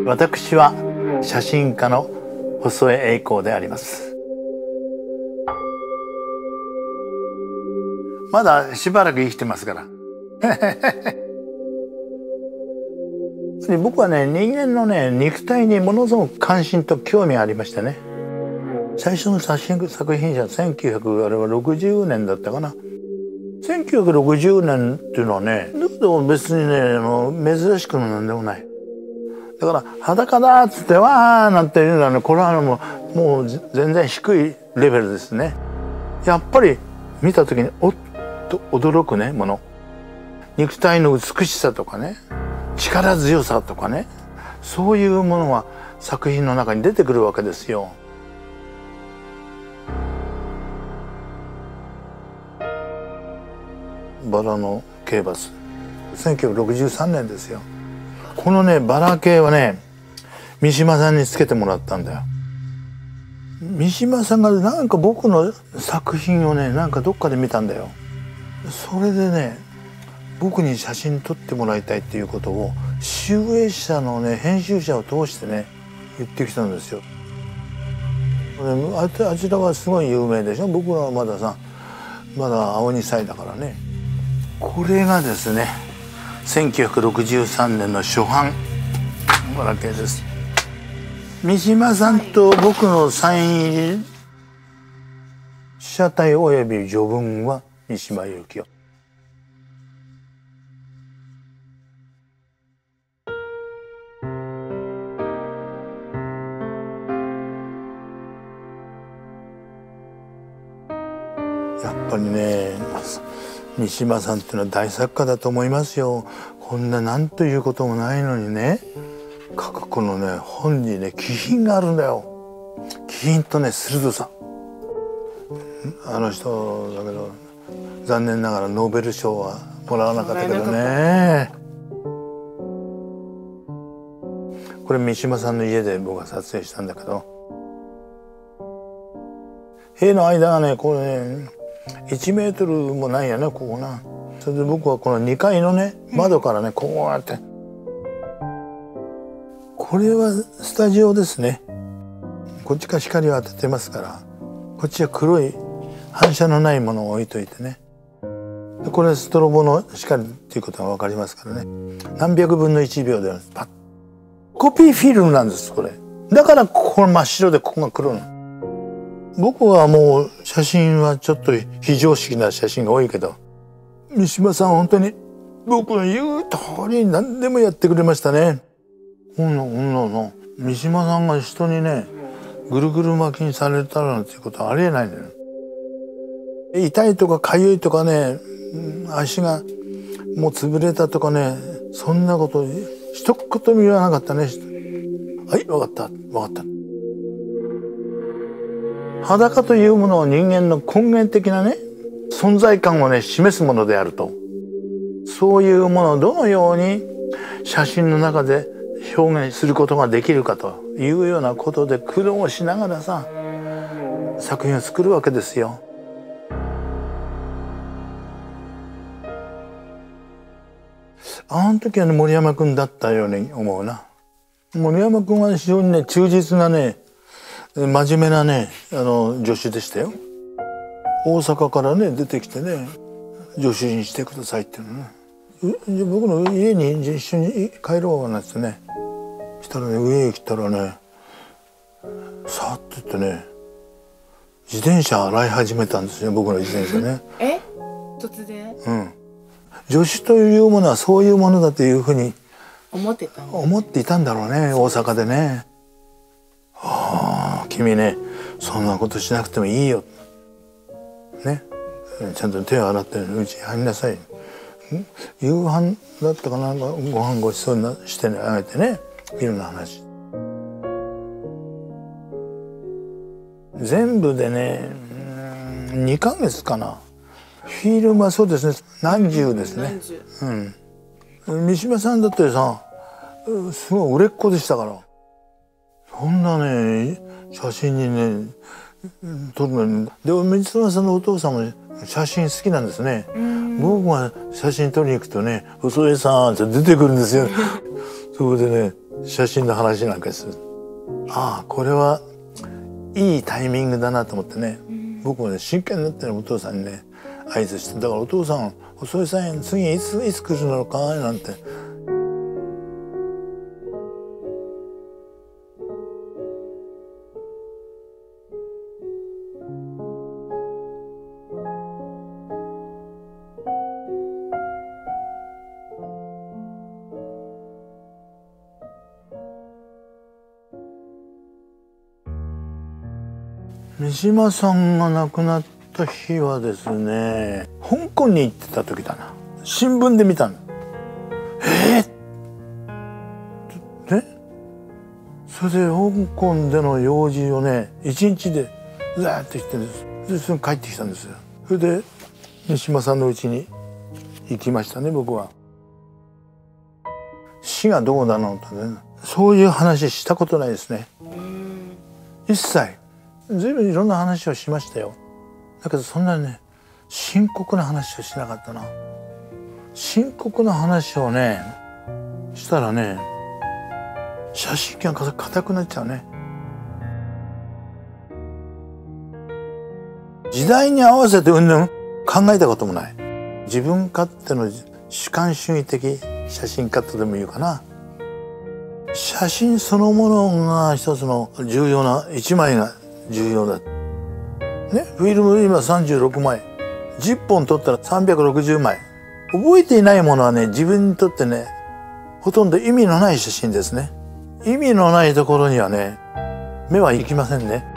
私は写真家の細江栄光であります。まだしばらく生きてますから僕はね、人間のね、肉体にものすごく関心と興味がありましてね。最初の作品者1960年だったかな。1960年っていうのはね、だけど別にね、珍しくもなんでもない。だから裸だっつってわーなんていうのはね、これはもう全然低いレベルですね。やっぱり見た時におっと驚くねもの、肉体の美しさとかね、力強さとかね、そういうものが作品の中に出てくるわけですよ。バラのケイバス、1963年ですよ。このね、バラ系はね、三島さんにつけてもらったんだよ。三島さんがなんか僕の作品をね、なんかどっかで見たんだよ。それでね、僕に写真撮ってもらいたいっていうことを集英社のね、編集者を通してね、言ってきたんですよ。あちらはすごい有名でしょ。僕はまだ青2歳だからね。これがですね、1963年の初版バラ系です。三島さんと僕のサイン入り被写体および序文は三島由紀夫。やっぱりね、三島さんっていうのは大作家だと思いますよ。こんな何ということもないのにね、このね、本にね、気品があるんだよ。気品とね、鋭さ。あの人だけど残念ながらノーベル賞はもらわなかったけどね。これ三島さんの家で僕が撮影したんだけど、塀の間がね、これね、1メートルもないやね、ここな。それで僕はこの2階のね、窓からね、こうやって、これはスタジオですね。こっちから光を当ててますから、こっちは黒い反射のないものを置いといてね。これストロボの光っていうことが分かりますからね。何百分の1秒でパッ、コピーフィルムなんです、これ。だからここ真っ白でここが黒の。僕はもう写真はちょっと非常識な写真が多いけど、三島さん本当に僕の言う通りに何でもやってくれましたね。三島さんが人にね、ぐるぐる巻きにされたなんていうことはありえないのよ。痛いとかかゆいとかね、足がもう潰れたとかね、そんなこと一言も言わなかったね。はい、分かった、分かった。裸というものは人間の根源的なね、存在感をね、示すものであると。そういうものをどのように写真の中で表現することができるかというようなことで苦労をしながらさ、作品を作るわけですよ。あの時はね、森山君だったように思うな。森山君は非常にね、忠実なね、真面目なね、助手でしたよ。大阪からね、出てきてね、助手にしてくださいっていうのね。僕の家に一緒に帰ろうなんてね、したらね、上へ来たらね、さーっと言ってね、自転車洗い始めたんですよ、僕の自転車ね。 え？突然？ うん。助手というものはそういうものだというふうに思っていたんだろうね、大阪でね。はあ、君ね、そんなことしなくてもいいよ。ね。ちゃんと手を洗ってうちに入りなさい。夕飯だったかな、ご飯ごちそうにしてあげてね、いろんな話。全部でね、2ヶ月かな。フィルムはそうですね、何十ですね。うん。三島さんだってさ、すごい売れっ子でしたから。そんなね、写真にね、撮るのに。で、三島さんのお父さんも写真好きなんですね。僕が写真撮りに行くとね、細江さんって出てくるんですよ。そこでね、 写真の話なんかする。ああこれはいいタイミングだなと思ってね、僕もね真剣になってねお父さんにね合図して、だからお父さん細井さん次いつ来るのかなんて。三島さんが亡くなった日はですね、香港に行ってた時だな。新聞で見たの。でそれで香港での用事をね一日でザーッとしてんです。でそれ帰ってきたんですよ。それで三島さんの家に行きましたね。僕は死がどうだのとね、そういう話したことないですね。一切。随分いろんな話をしましたよ。だけどそんなにね深刻な話をしなかったな。深刻な話をねしたらね写真機が硬くなっちゃうね。時代に合わせてうんぬん考えたこともない。自分勝手の主観主義的写真家とでも言うかな。写真そのものが一つの重要な一枚が重要だ。ね、フィルム今36枚。10本撮ったら360枚。覚えていないものはね、自分にとってね、ほとんど意味のない写真ですね。意味のないところにはね、目は行きませんね。